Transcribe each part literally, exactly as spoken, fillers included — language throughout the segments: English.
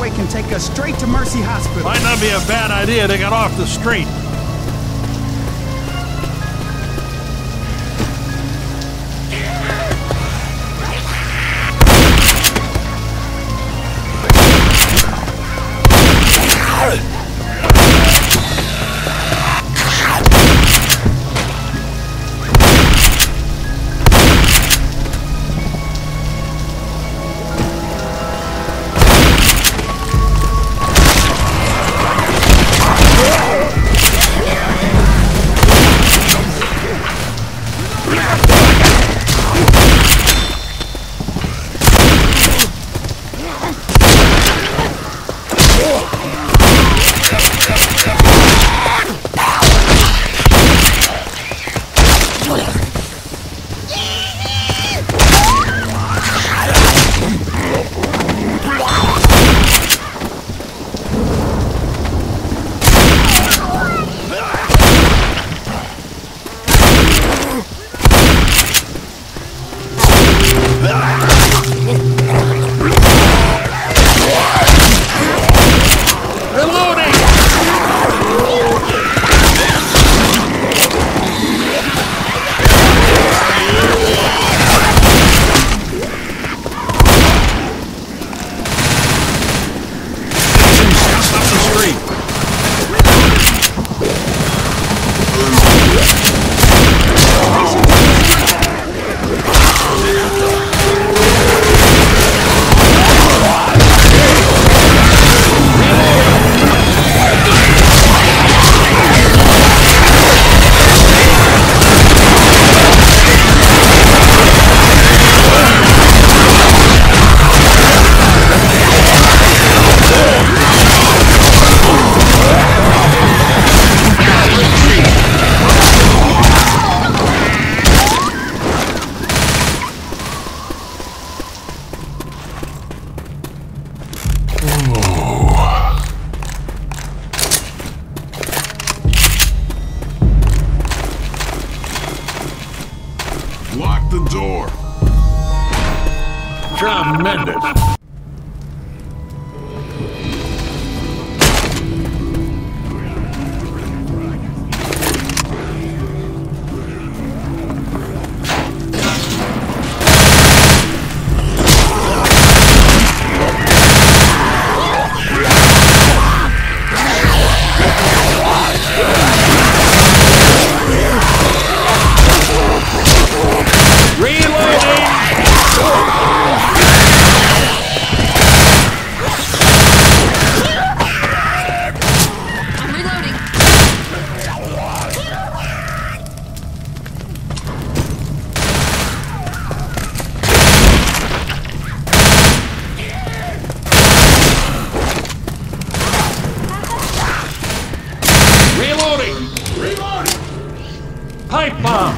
highway can take us straight to Mercy Hospital. Might not be a bad idea to get off the street. Lock the door. Tremendous. Pipe bomb!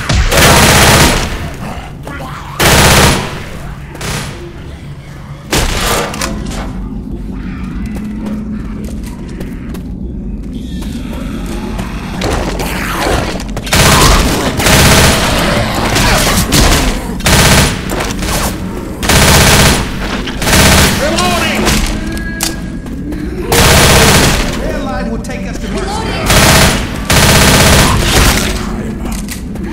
Reloading! Red line will take us to Mercy.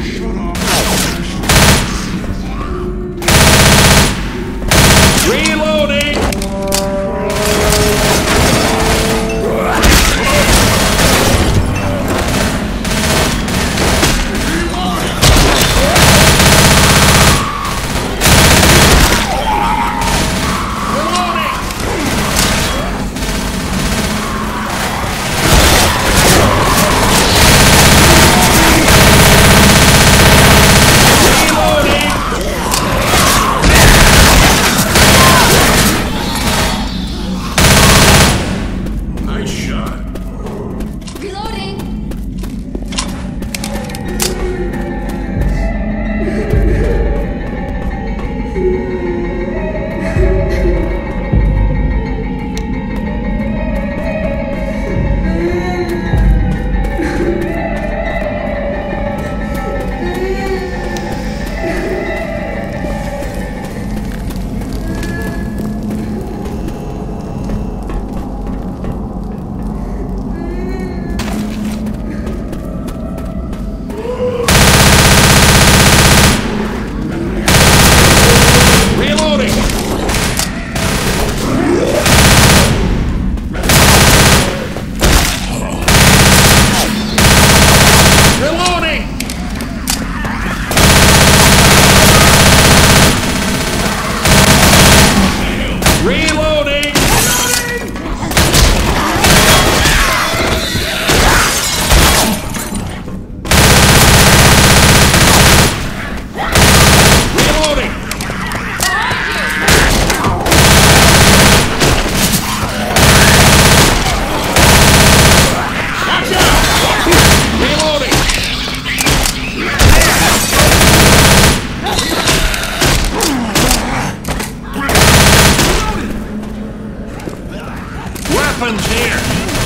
weapons here.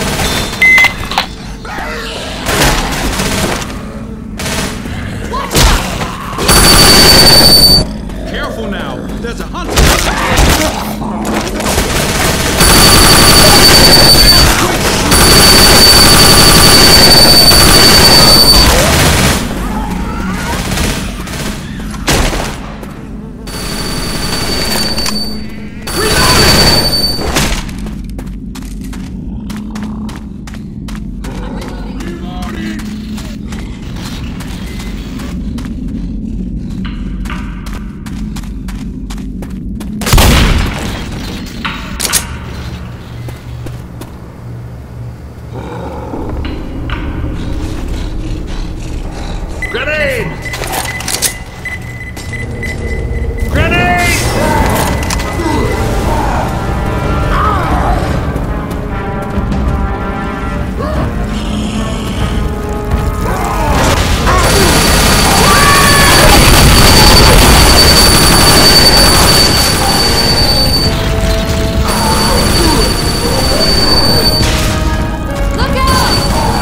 Careful now. There's a hunter. Grenade! Grenade! Look out!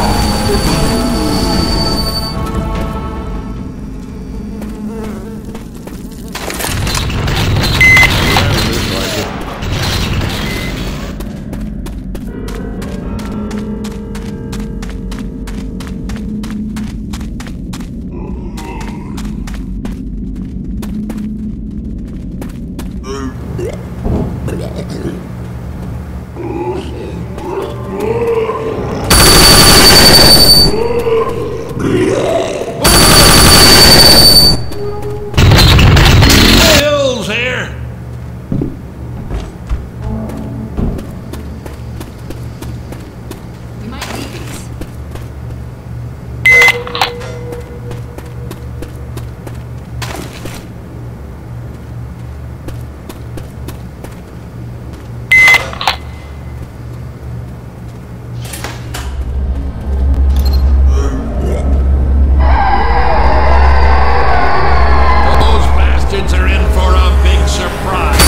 Hills here. We might need these. Those bastards are in for a big surprise.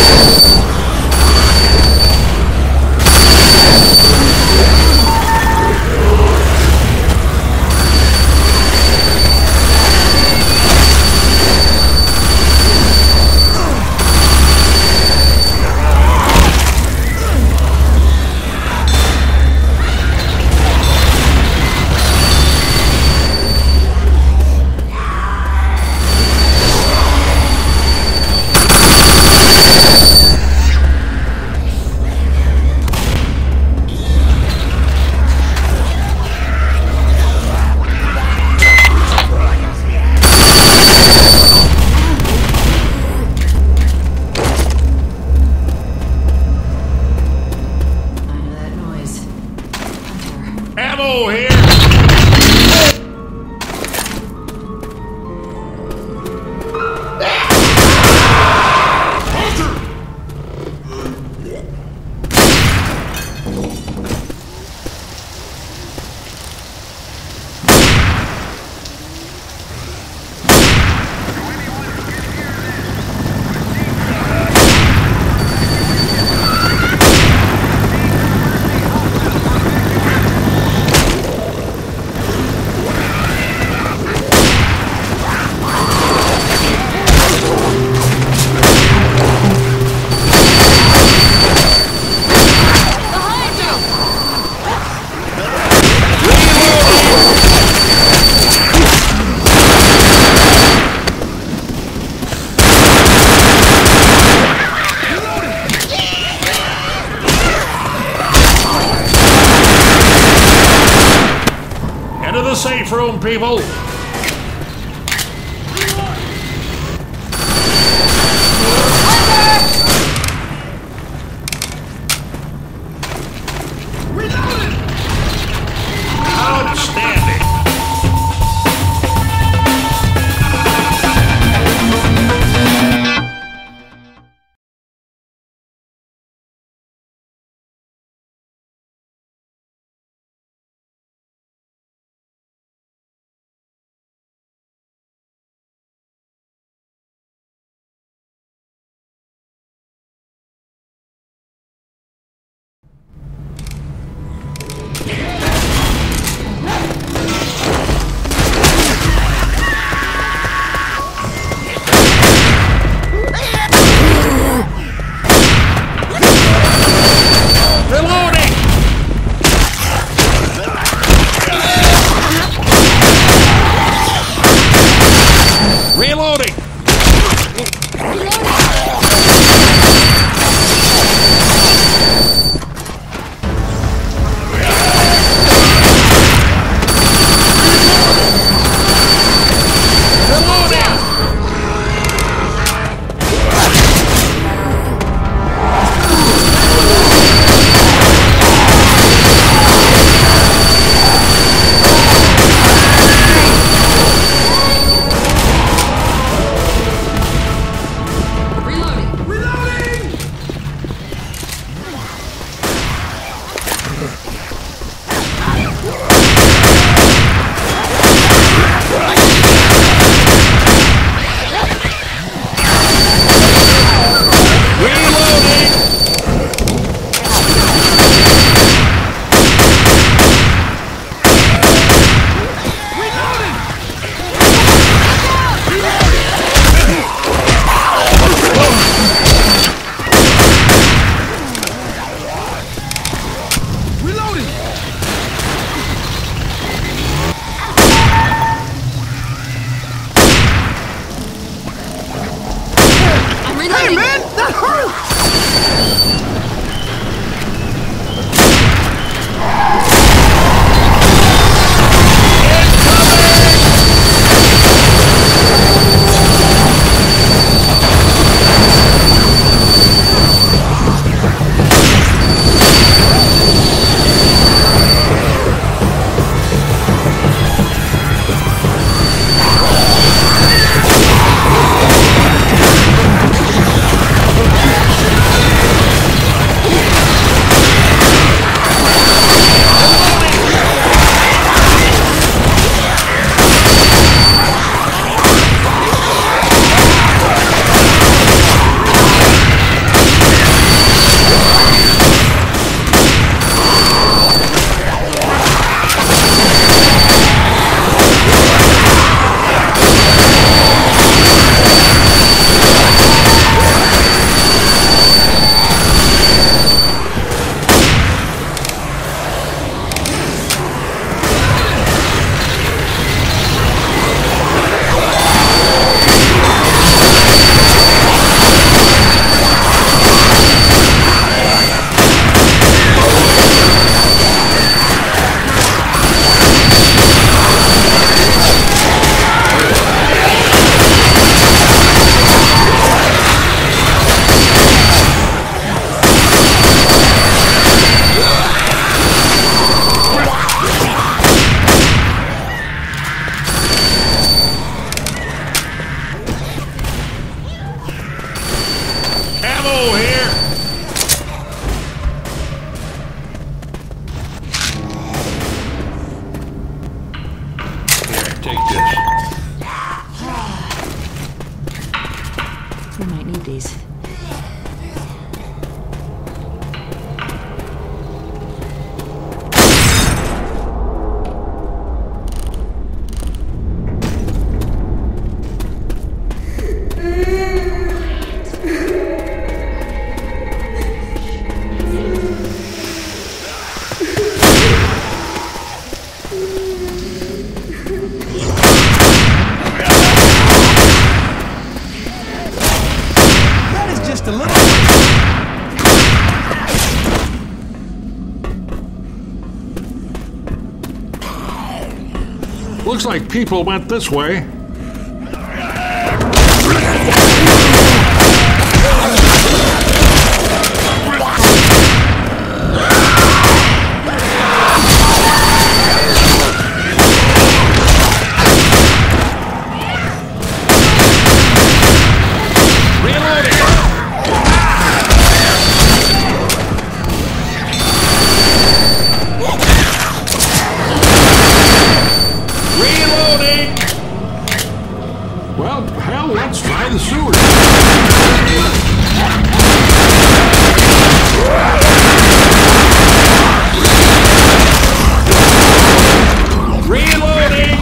I know that noise. Hunter. Ammo here. Into the safe room, people. Looks like people went this way. Well, hell, let's try the sewers. Reloading!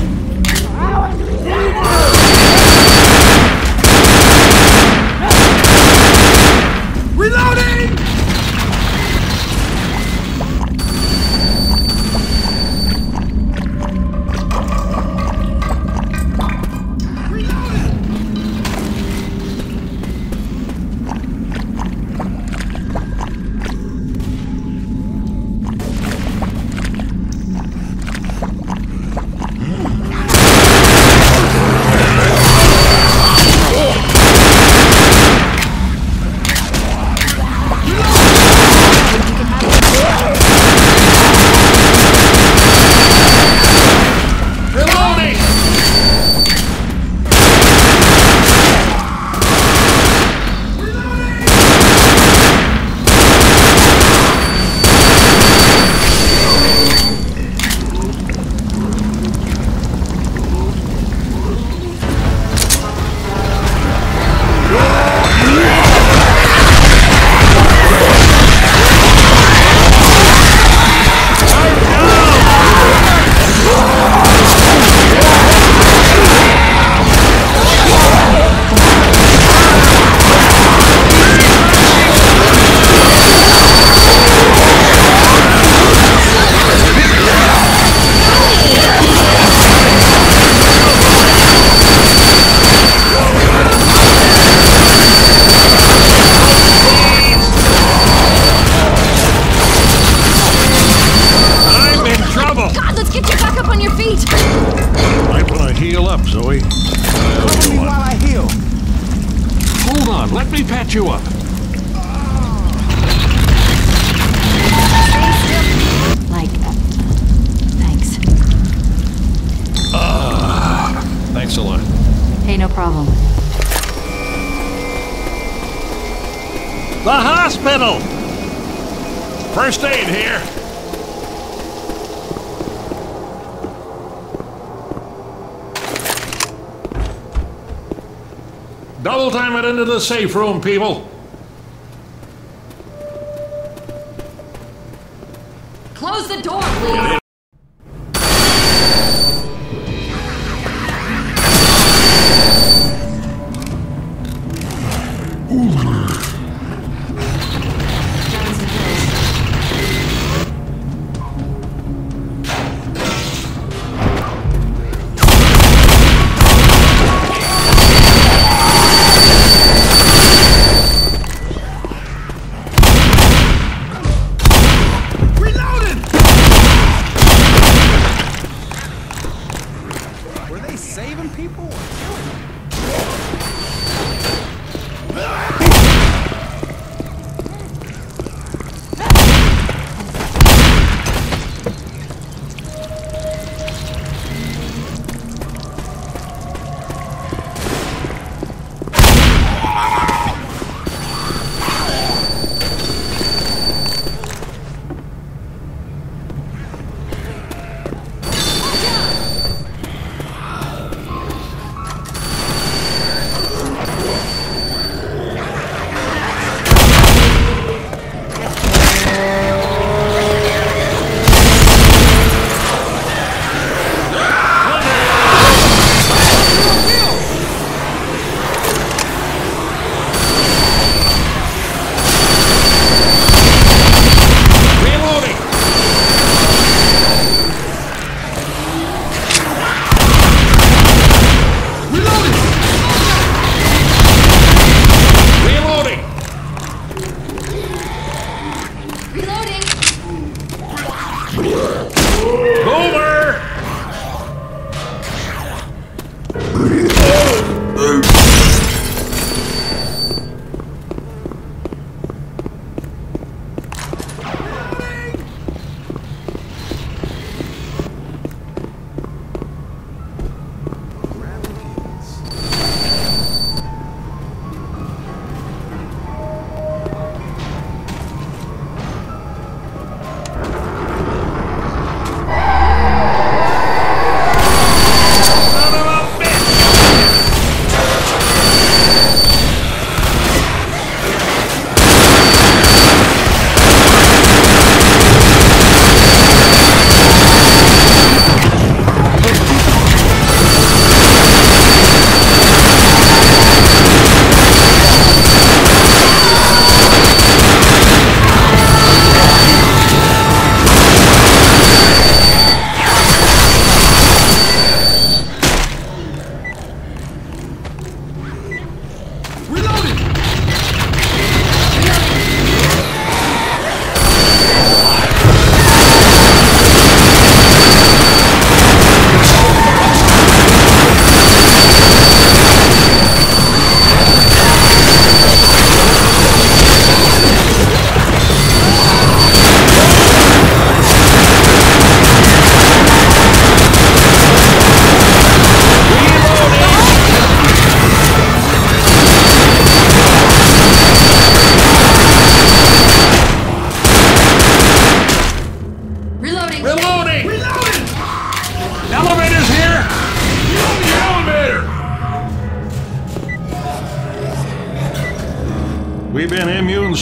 Reloading! Zoe. Cover me while I heal. Hold on, let me patch you up. Like, uh, thanks. Uh, thanks a lot. Hey, no problem. The hospital! First aid here. Double time it into the safe room, people. Close the door, please. Saving people or killing them?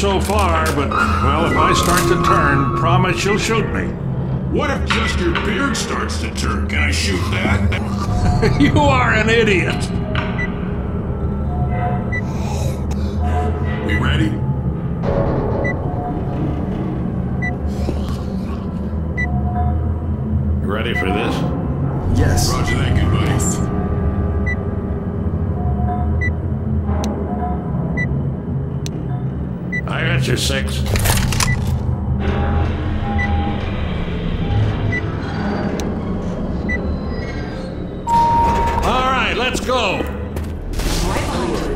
so far, but, well, if I start to turn, promise you'll shoot me. What if just your beard starts to turn? Can I shoot that? You are an idiot. We ready? You ready for this? Yes. Roger that, good buddy. Yes. I got you six. All right, let's go. Right behind you.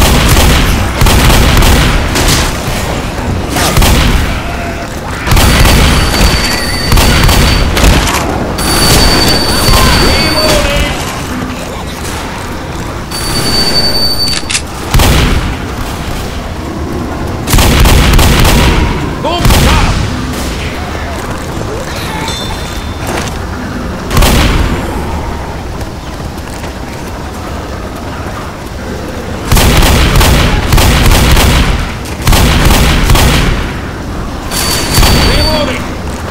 Boom, stop. Reloading.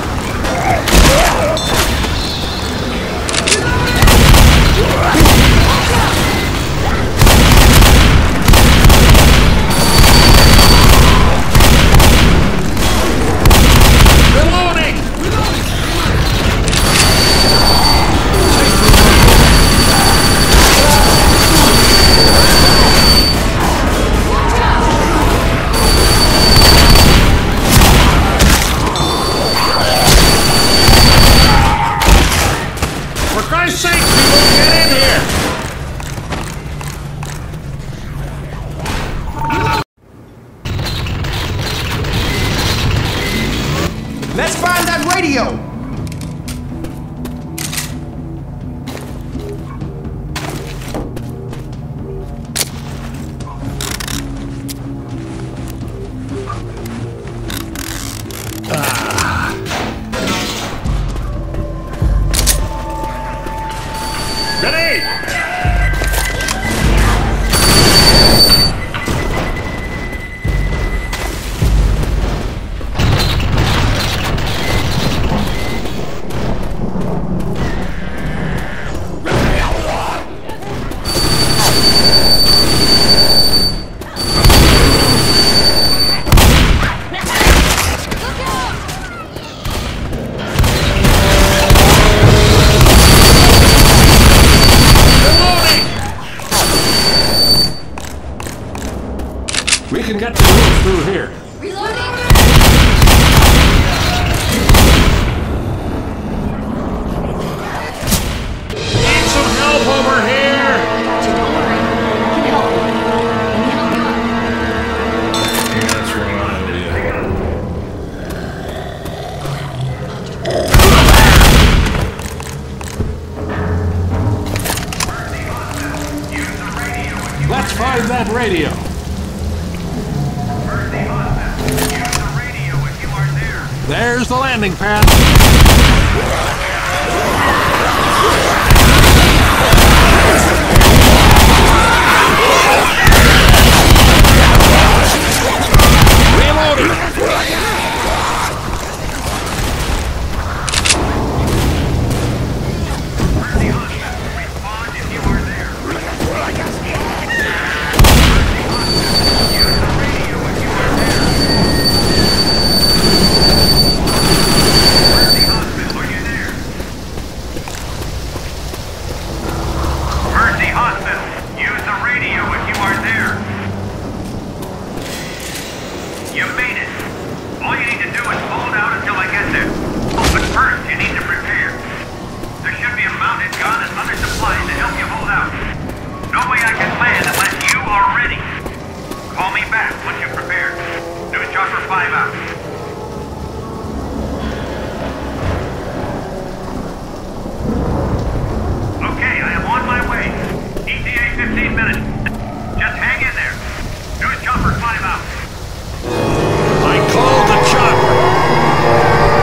Reloading. For Christ's sake, people, get in here! Let's find that radio. Grenade! Reloading! We can get the roof through here. Reloading. Need some help over here! I got you. Don't worry. I can help you. Let me help you up. That's right, Let's find that radio. There's the landing pad. Reloading. Mercy Hospital, use the radio if you are there. You made it. All you need to do is hold out until I get there. But first, you need to prepare. There should be a mounted gun and other supplies to help you hold out. No way I can land unless you are ready. Call me back once you're prepared. News Chopper five out. Okay, I am on my way. E T A fifteen minutes. Just hang in there. News Chopper five out. I called the chopper.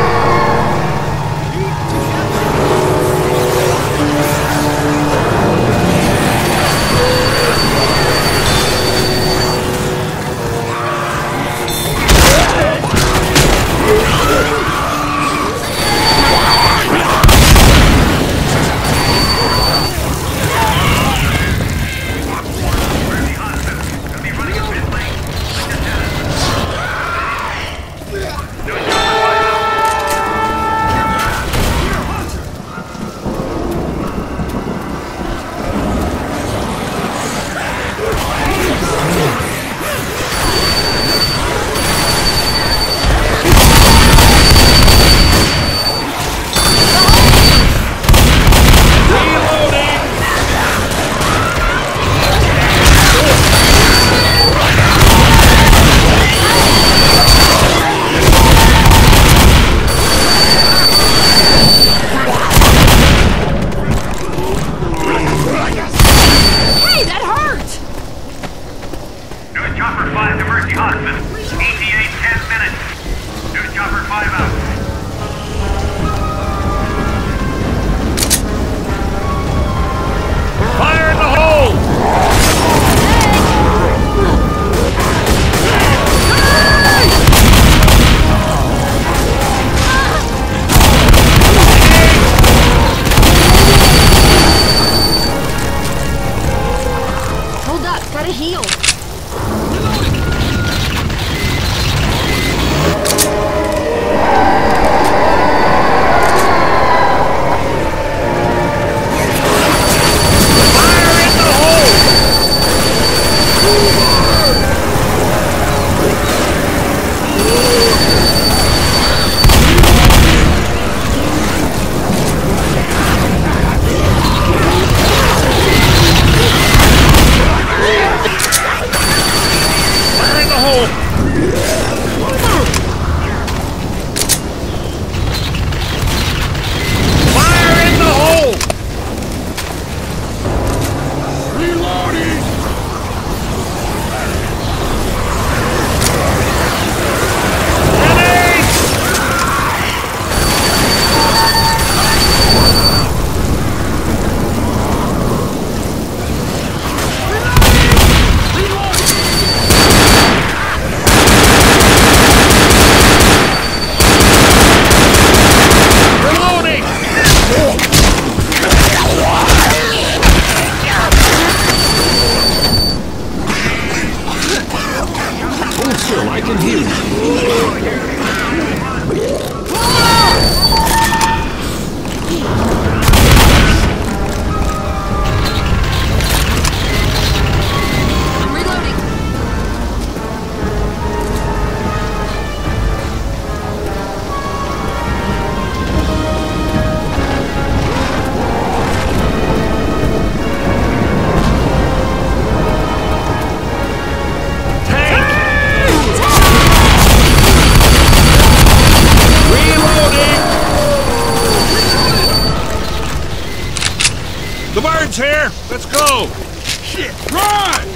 The bird's here! Let's go! Shit, run!